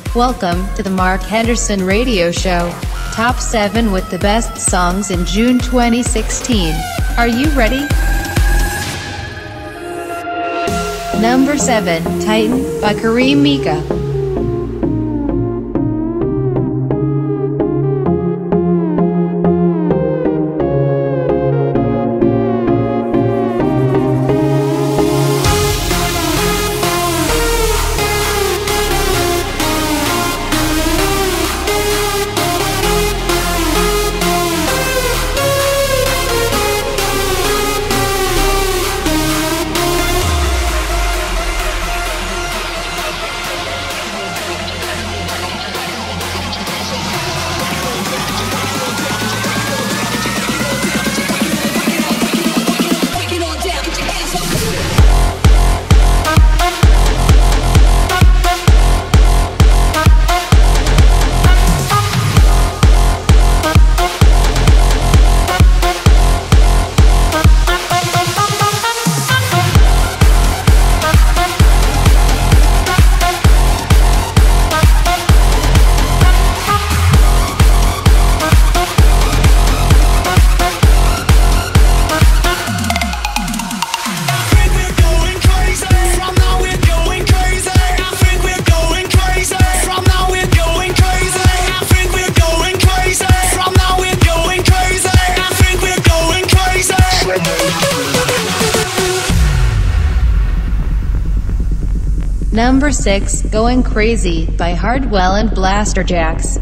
Welcome to the Mark Henderson Radio Show. Top 7 with the best songs in June 2016. Are you ready? Number 7, Titan by Kareem Mika. Number 6, Going Crazy by Hardwell and Blasterjaxx.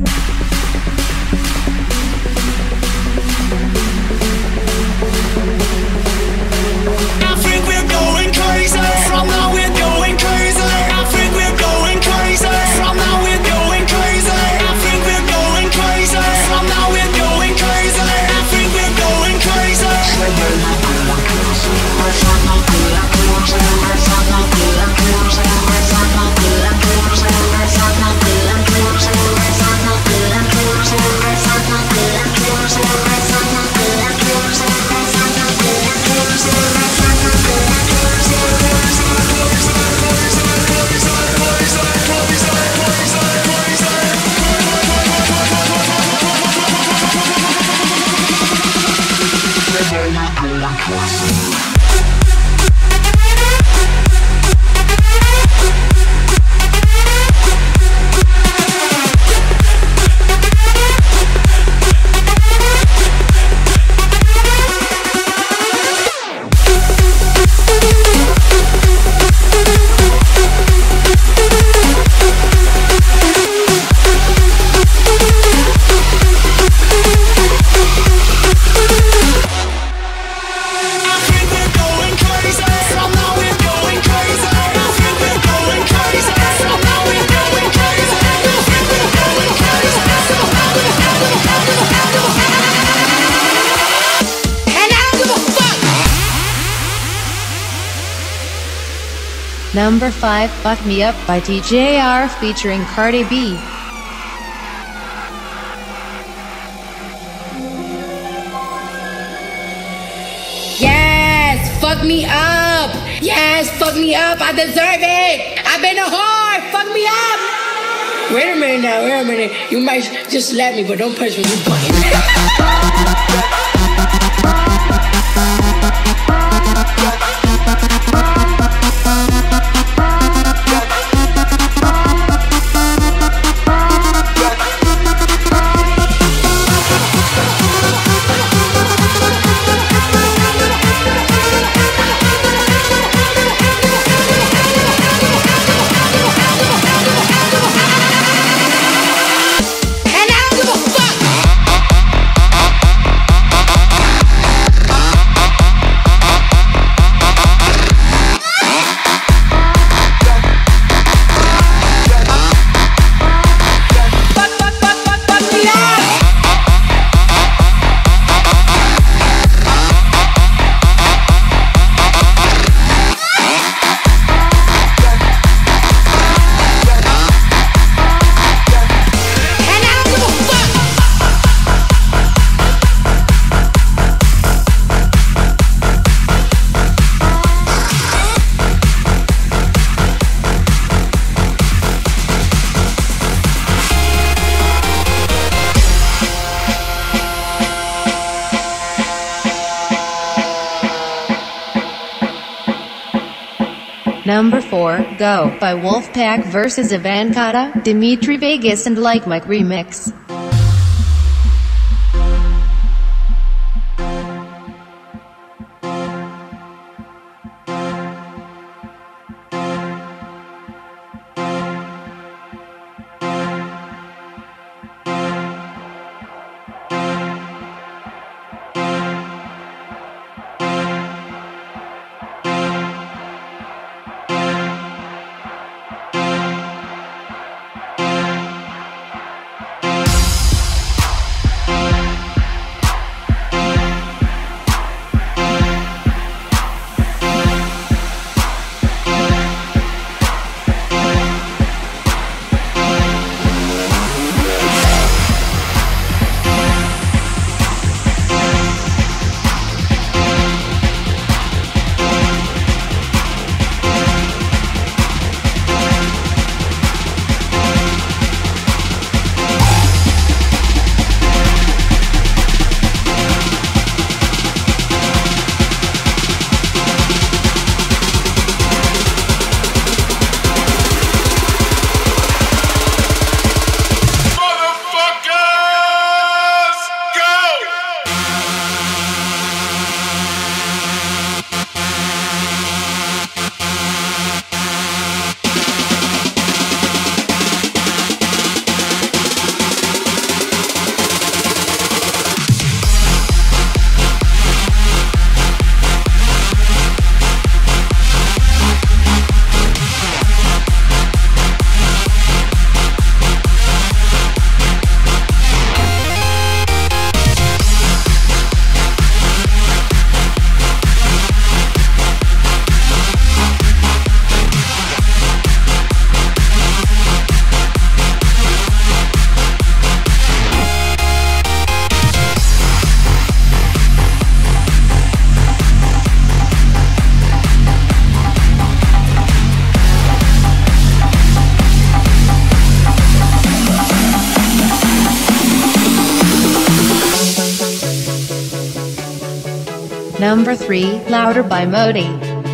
Number 5, Fuck Me Up by TJR featuring Cardi B. Yes, fuck me up. Yes, fuck me up. I deserve it. I've been a whore. Fuck me up. Wait a minute now. Wait a minute. You might just slap me, but don't push me. You fucking. Number 4, Go, by Wolfpack vs. Avancata, Dimitri Vegas and Like Mike remix. Number 3, Louder by Modi.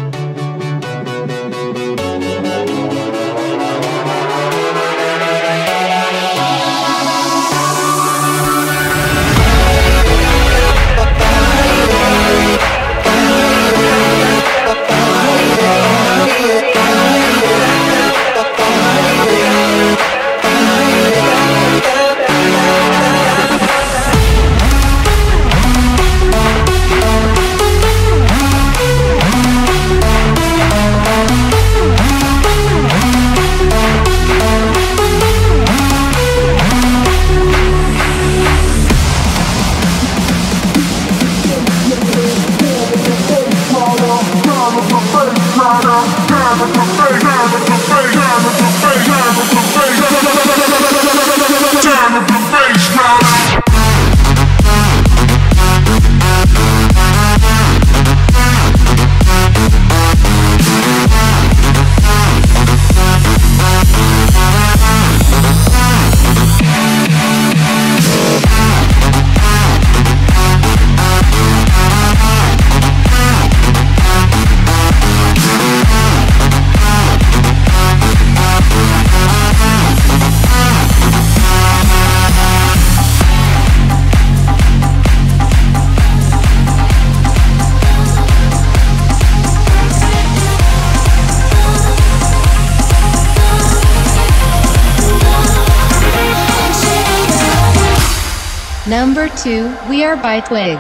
Number 2, We Are by Twig.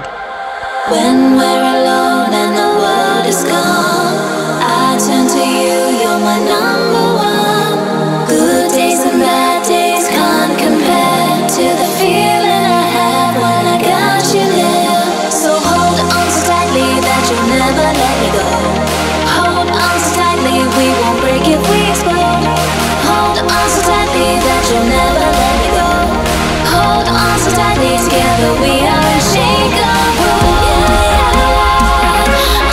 When we're alone and the world is gone, I turn to you, you're my number one. Good days and bad days can't compare to the feeling I have when I got you there. So hold on so tightly that you'll never let me go. Hold on so tightly, we won't break if we explode. Hold on so tightly that you'll never let me go. Hold on so tightly, together we are unshakable. Yeah.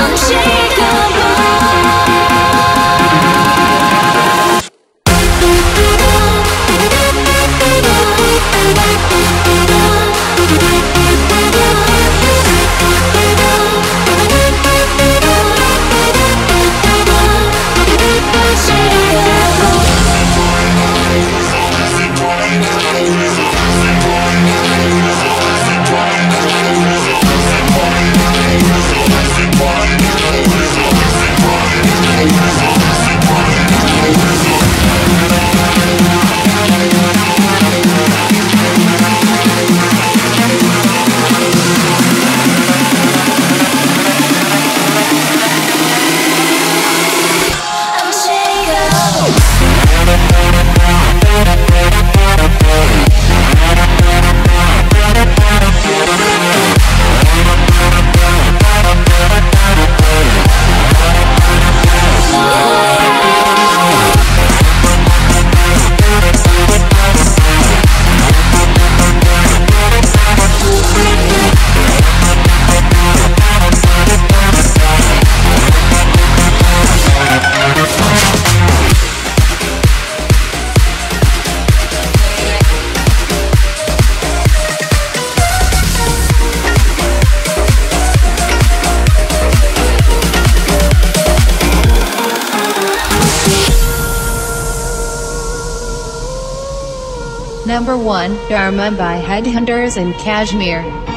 Number 1, Dharma by Headhunters and Kashmir.